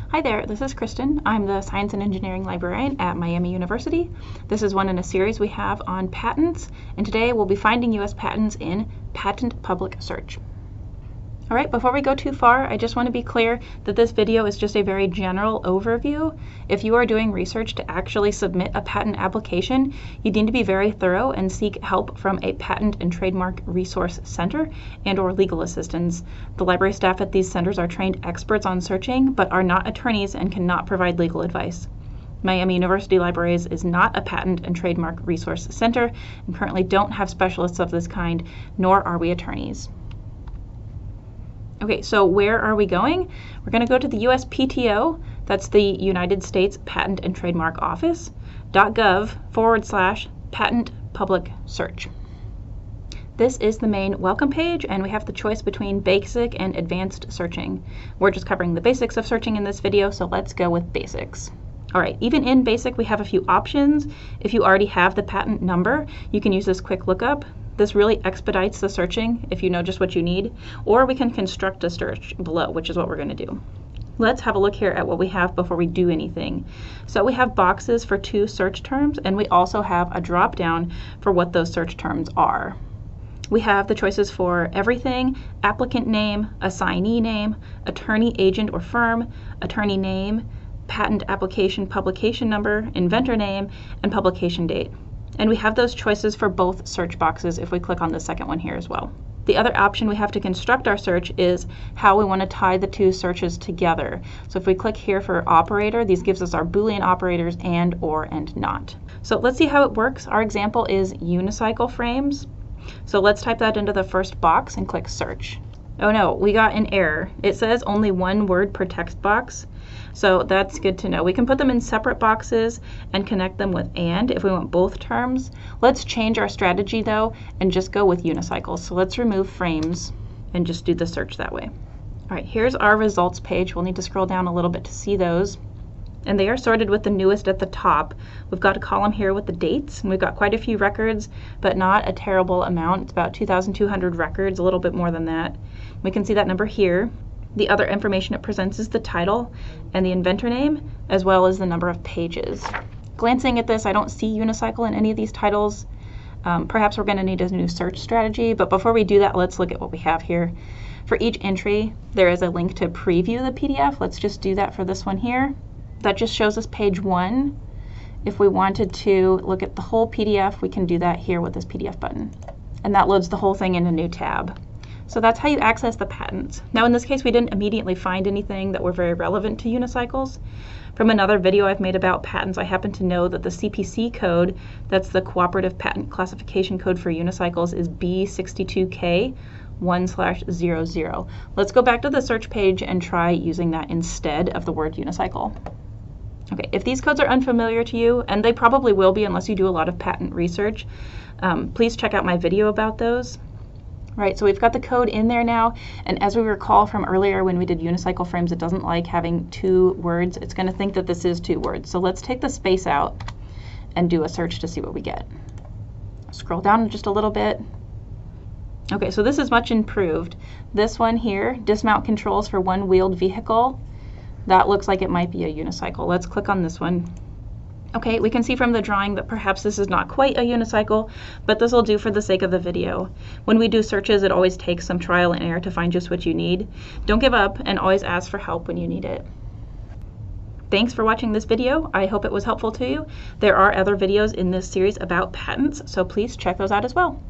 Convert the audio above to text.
Hi there, this is Kristen. I'm the Science and Engineering Librarian at Miami University. This is one in a series we have on patents, and today we'll be finding U.S. patents in Patent Public Search. All right, before we go too far, I just want to be clear that this video is just a very general overview. If you are doing research to actually submit a patent application, you need to be very thorough and seek help from a Patent and Trademark Resource Center and/or legal assistance. The library staff at these centers are trained experts on searching, but are not attorneys and cannot provide legal advice. Miami University Libraries is not a Patent and Trademark Resource Center and currently don't have specialists of this kind, nor are we attorneys. Okay, so where are we going? We're going to go to the U.S.P.T.O, that's the United States Patent and Trademark Office, .gov/patent public search. This is the main welcome page, and we have the choice between basic and advanced searching. We're just covering the basics of searching in this video, so let's go with basics. All right, even in basic, we have a few options. If you already have the patent number, you can use this quick lookup. This really expedites the searching if you know just what you need, or we can construct a search below, which is what we're going to do. Let's have a look here at what we have before we do anything. So we have boxes for 2 search terms, and we also have a drop down for what those search terms are. We have the choices for everything, applicant name, assignee name, attorney, agent, or firm, attorney name, patent application publication number, inventor name, and publication date. And we have those choices for both search boxes if we click on the second one here as well. The other option we have to construct our search is how we want to tie the 2 searches together. So if we click here for operator, these gives us our Boolean operators and, or, and not. So let's see how it works. Our example is unicycle frames. So let's type that into the first box and click search. Oh no, we got an error. It says only 1 word per text box. So that's good to know. We can put them in separate boxes and connect them with and if we want both terms. Let's change our strategy though and just go with unicycles. So let's remove frames and just do the search that way. All right, here's our results page. We'll need to scroll down a little bit to see those. And they are sorted with the newest at the top. We've got a column here with the dates, and we've got quite a few records, but not a terrible amount. It's about 2,200 records, a little bit more than that. We can see that number here. The other information it presents is the title and the inventor name, as well as the number of pages. Glancing at this, I don't see unicycle in any of these titles. Perhaps we're going to need a new search strategy, but before we do that, let's look at what we have here. For each entry, there is a link to preview the PDF. Let's just do that for this one here. That just shows us page 1. If we wanted to look at the whole PDF, we can do that here with this PDF button. And that loads the whole thing in a new tab. So that's how you access the patents. Now in this case, we didn't immediately find anything that were very relevant to unicycles. From another video I've made about patents, I happen to know that the CPC code, that's the Cooperative Patent Classification Code for unicycles, is B62K1/00. Let's go back to the search page and try using that instead of the word unicycle. Okay, if these codes are unfamiliar to you, and they probably will be unless you do a lot of patent research, please check out my video about those. Right, so we've got the code in there now, and as we recall from earlier when we did unicycle frames, it doesn't like having 2 words. It's going to think that this is 2 words. So let's take the space out and do a search to see what we get. Scroll down just a little bit. Okay, so this is much improved. This one here, dismount controls for one-wheeled vehicle. That looks like it might be a unicycle. Let's click on this one. Okay, we can see from the drawing that perhaps this is not quite a unicycle, but this will do for the sake of the video. When we do searches, it always takes some trial and error to find just what you need. Don't give up and always ask for help when you need it. Thanks for watching this video. I hope it was helpful to you. There are other videos in this series about patents, so please check those out as well.